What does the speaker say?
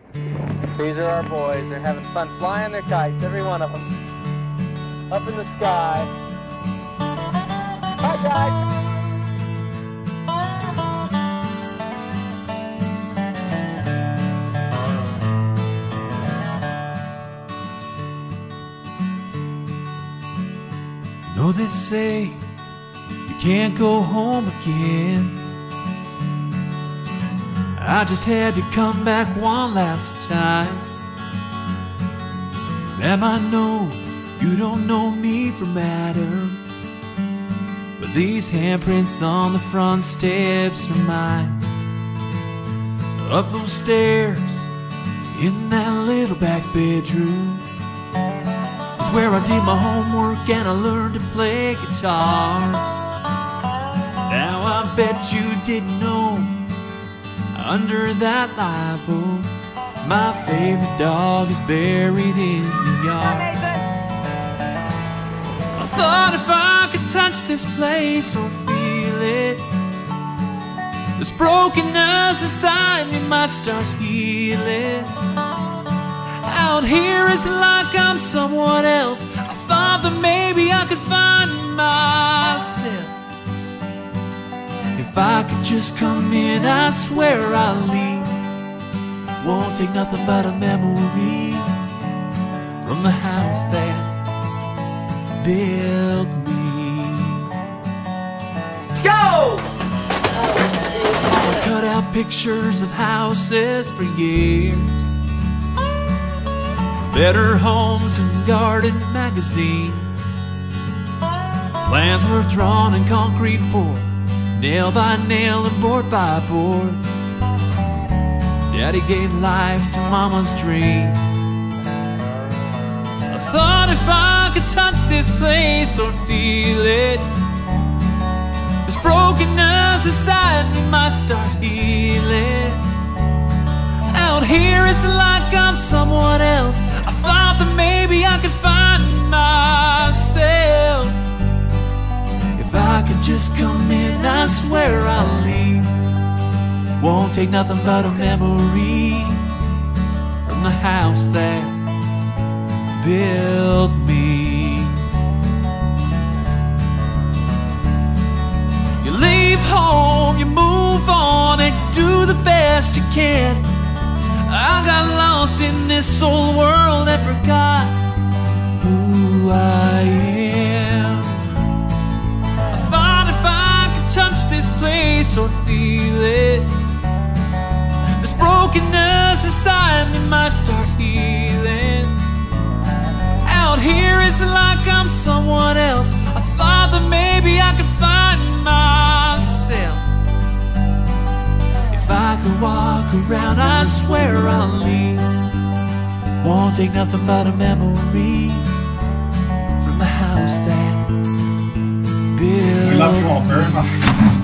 These are our boys. They're having fun flying their kites, every one of them. Up in the sky. Hi, guys. No, they say you can't go home again. I just had to come back one last time. Ma'am, I know you don't know me from Adam, but these handprints on the front steps are mine. Up those stairs in that little back bedroom, it's where I did my homework and I learned to play guitar. Now I bet you didn't know, under that live oak, my favorite dog is buried in the yard. I thought if I could touch this place or feel it, this brokenness inside me might start healing. Out here it's like I'm someone else. I thought that maybe I could find myself. If I could just come in, I swear I'll leave. Won't take nothing but a memory from the house that built me. Go! I cut out pictures of houses for years, Better Homes and Garden magazine. Plans were drawn in concrete pour, nail by nail and board by board. Daddy gave life to Mama's dream. I thought if I could touch this place or feel it, this brokenness inside me might start healing. Out here it's like I'm someone else. I thought that maybe I could find myself. If I could just come in, I swear I'll leave. Won't take nothing but a memory from the house that built me. You leave home, you move on, and you do the best you can. I got lost in this old world and forgot who I am. I thought if I could touch this place or feel it, this brokenness inside me might start healing. Out here it's like I'm someone else. I thought that maybe I could find myself. If I could walk around, I swear I'll leave. Won't take nothing but a memory from the house that built. We love you all very much.